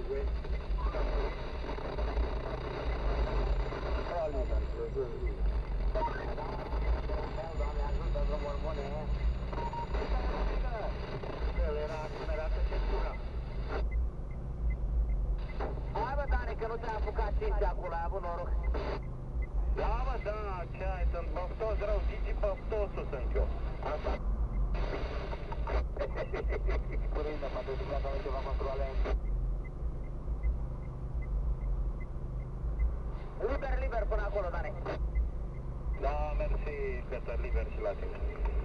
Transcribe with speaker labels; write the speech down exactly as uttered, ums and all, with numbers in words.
Speaker 1: Hai bă, Dani, că nu te-a apucat Cinci acolo, ai avut noroc.
Speaker 2: Da, mă, da, ce ai, sunt băftos rău, Gigi băftosul sunt eu. Asta.
Speaker 1: Curindă, mă duc la doamne ceva controle. Liber, liber până acolo, Dani.
Speaker 2: Da, mersi, Peter, liber și la tine.